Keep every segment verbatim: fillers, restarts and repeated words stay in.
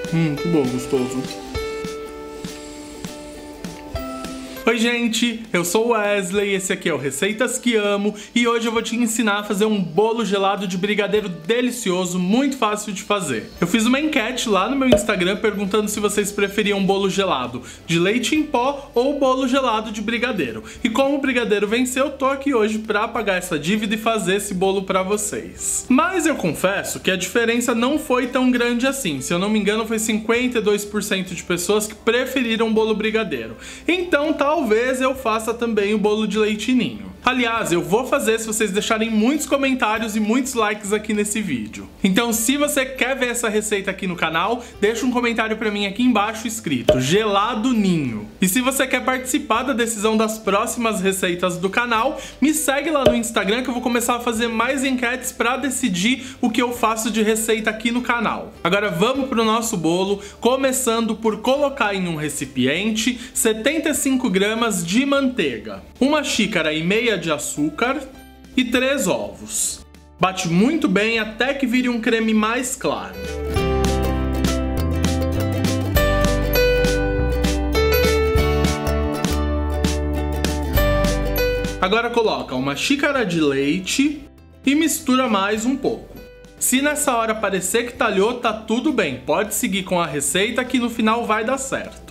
Hum, que bom, gostoso. Oi gente, eu sou o Wesley, esse aqui é o Receitas que Amo e hoje eu vou te ensinar a fazer um bolo gelado de brigadeiro delicioso, muito fácil de fazer. Eu fiz uma enquete lá no meu Instagram perguntando se vocês preferiam bolo gelado de leite em pó ou bolo gelado de brigadeiro. E como o brigadeiro venceu, eu tô aqui hoje pra pagar essa dívida e fazer esse bolo pra vocês. Mas eu confesso que a diferença não foi tão grande assim. Se eu não me engano, foi cinquenta e dois por cento de pessoas que preferiram bolo brigadeiro. Então tal Talvez eu faça também o bolo de leite ninho. Aliás, eu vou fazer se vocês deixarem muitos comentários e muitos likes aqui nesse vídeo. Então, se você quer ver essa receita aqui no canal, deixa um comentário pra mim aqui embaixo escrito gelado ninho. E se você quer participar da decisão das próximas receitas do canal, me segue lá no Instagram que eu vou começar a fazer mais enquetes pra decidir o que eu faço de receita aqui no canal. Agora vamos pro nosso bolo, começando por colocar em um recipiente setenta e cinco gramas de manteiga, uma xícara e meia de açúcar e três ovos. Bate muito bem até que vire um creme mais claro. Agora coloca uma xícara de leite e mistura mais um pouco. Se nessa hora parecer que talhou, tá tudo bem. Pode seguir com a receita que no final vai dar certo.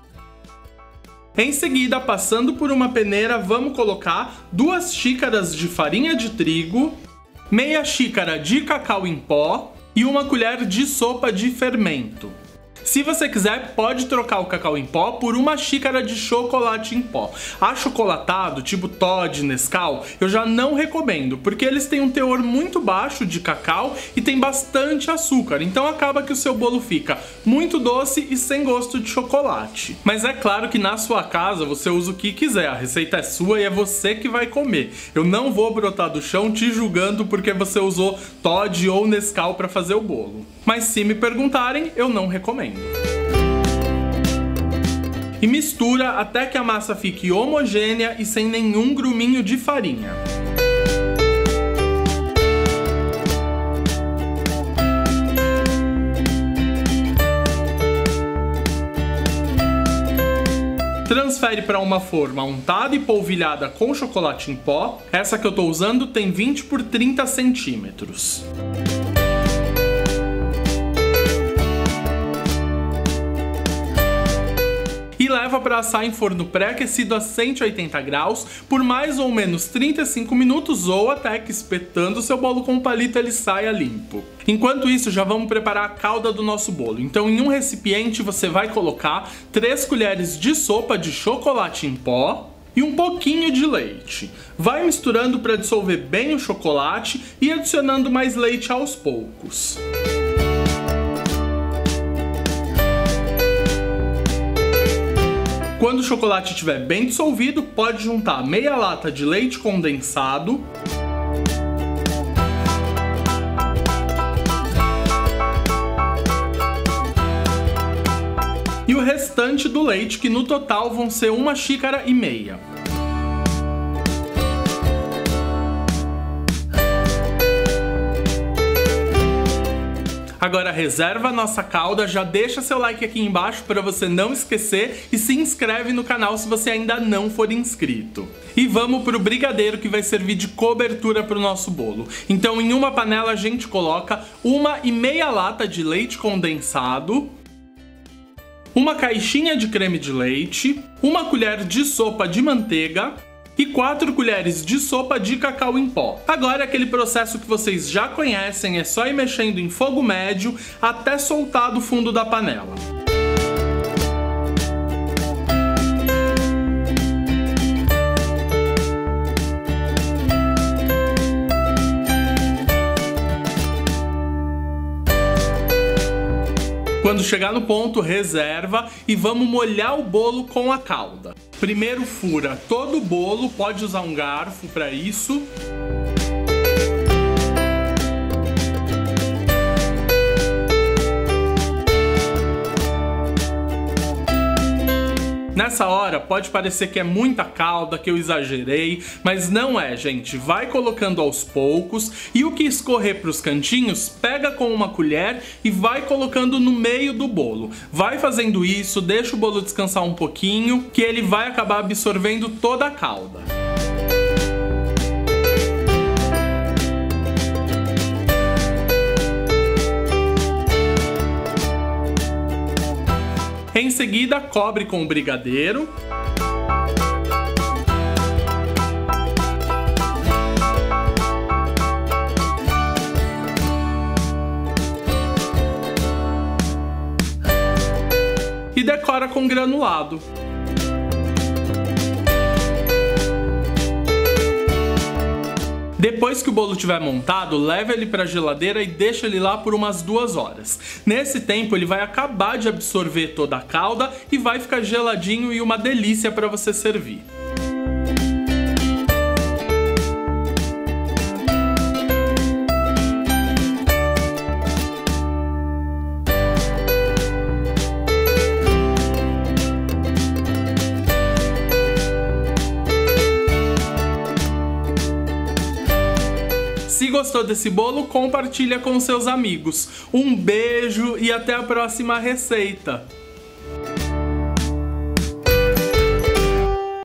Em seguida, passando por uma peneira, vamos colocar duas xícaras de farinha de trigo, meia xícara de cacau em pó e uma colher de sopa de fermento. Se você quiser, pode trocar o cacau em pó por uma xícara de chocolate em pó. Achocolatado, tipo Toddy, Nescau, eu já não recomendo, porque eles têm um teor muito baixo de cacau e tem bastante açúcar, então acaba que o seu bolo fica muito doce e sem gosto de chocolate. Mas é claro que na sua casa você usa o que quiser, a receita é sua e é você que vai comer. Eu não vou brotar do chão te julgando porque você usou Toddy ou Nescau para fazer o bolo. Mas se me perguntarem, eu não recomendo. E mistura até que a massa fique homogênea e sem nenhum gruminho de farinha. Transfere para uma forma untada e polvilhada com chocolate em pó. Essa que eu estou usando tem vinte por trinta centímetros. E leva para assar em forno pré-aquecido a cento e oitenta graus por mais ou menos trinta e cinco minutos ou até que espetando o seu bolo com um palito ele saia limpo. Enquanto isso, já vamos preparar a calda do nosso bolo. Então em um recipiente você vai colocar três colheres de sopa de chocolate em pó e um pouquinho de leite. Vai misturando para dissolver bem o chocolate e adicionando mais leite aos poucos. Quando o chocolate estiver bem dissolvido, pode juntar meia lata de leite condensado, e o restante do leite, que no total vão ser uma xícara e meia. Agora reserva a nossa calda, já deixa seu like aqui embaixo para você não esquecer e se inscreve no canal se você ainda não for inscrito. E vamos pro brigadeiro que vai servir de cobertura pro nosso bolo. Então em uma panela a gente coloca uma e meia lata de leite condensado, uma caixinha de creme de leite, uma colher de sopa de manteiga e quatro colheres de sopa de cacau em pó. Agora aquele processo que vocês já conhecem, é só ir mexendo em fogo médio até soltar do fundo da panela. Quando chegar no ponto, reserva e vamos molhar o bolo com a calda. Primeiro fura todo o bolo, pode usar um garfo para isso. Nessa hora pode parecer que é muita calda, que eu exagerei, mas não é, gente. Vai colocando aos poucos e o que escorrer para os cantinhos, pega com uma colher e vai colocando no meio do bolo. Vai fazendo isso, deixa o bolo descansar um pouquinho, que ele vai acabar absorvendo toda a calda. Em seguida, cobre com o brigadeiro. E decora com granulado. Depois que o bolo estiver montado, leva ele para a geladeira e deixa ele lá por umas duas horas. Nesse tempo ele vai acabar de absorver toda a calda e vai ficar geladinho e uma delícia para você servir. Se gostou desse bolo, compartilha com seus amigos. Um beijo e até a próxima receita!